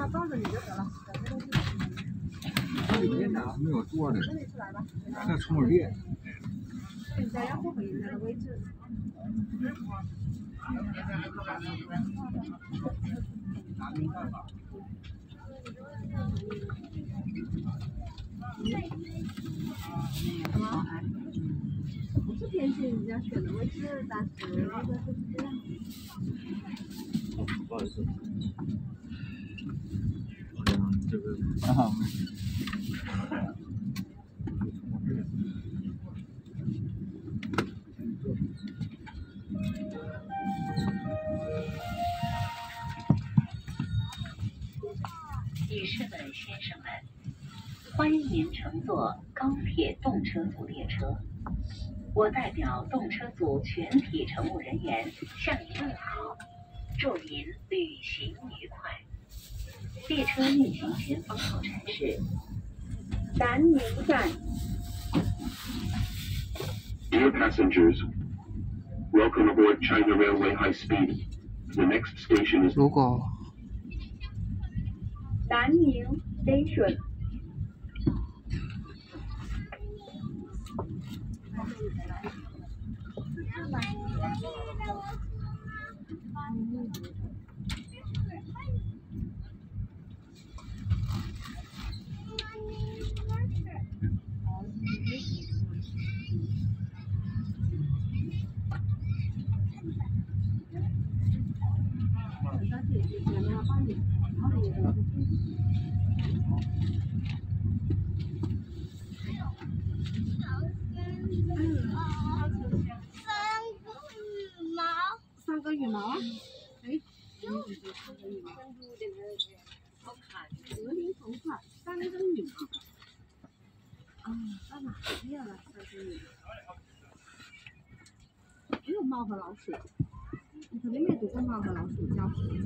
里面呢没有坐的，那充会电。 不是偏心人家选的位置，但是那个就是这样。 不好意思。这个啊。 女士们、先生们，欢迎您乘坐高铁动车组列车。我代表动车组全体乘务人员向您问好，祝您旅行愉快。列车运行前方候站是南宁站。 Dear passengers, welcome aboard China Railway High Speed. The next station is 如果南宁 Station。 三个羽毛，哎，格林头发，三根羽毛。啊，到哪去了？三根羽毛。没有猫和老鼠，你肯定没读过猫和老鼠教室。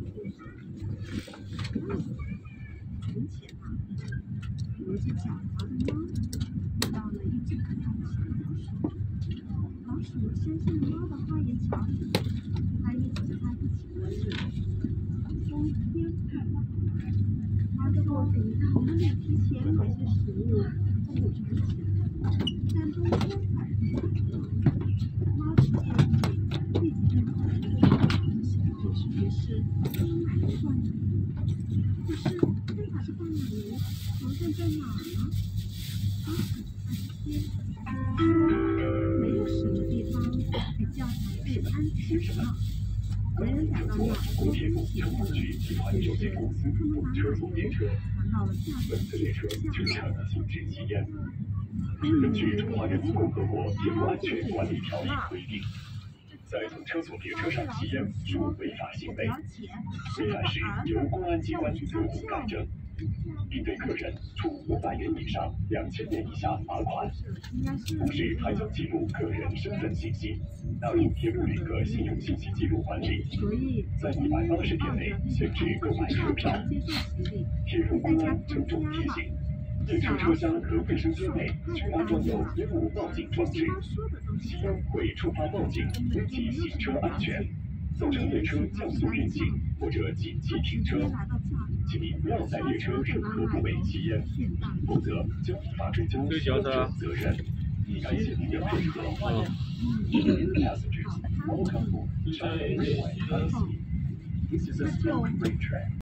从前啊，有一只狡猾的猫，遇到了一只可爱的小老鼠。老鼠相信猫的花言巧语，它一直在一起过日子。冬天快到了，猫就过等到猫也提前有些食物都储存起来，但冬天快到了，猫的建议立即在草原上越吃越湿，充满了灌溉。可是办法是办法呢，毛蛋在哪儿呢？猫想着半天，没有什么地方比较才最安全了。没人想到那公铁路乘务局集团有限公司动车组列车，本次列车全程禁止吸烟。根据《中华人民共和国铁路安全管理条例》规定，在动车组列车上吸烟属违法行为，违反时由公安机关责令改正，并对客人处500元以上2000元以下罚款。同时还将记录个人身份信息，纳入铁路旅客信用信息记录管理。在180天内限制购买车票。铁路公安郑重提醒：列车车厢和卫生间内均安装有烟雾报警装置，吸烟会触发报警，危及行车安全，造成列车降速运行或者紧急停车。请您不要在列车任何部位吸烟，否则将依法追究使用者责任。感谢您的配合。Passengers, welcome to China Railway High Speed. This is a slow train track.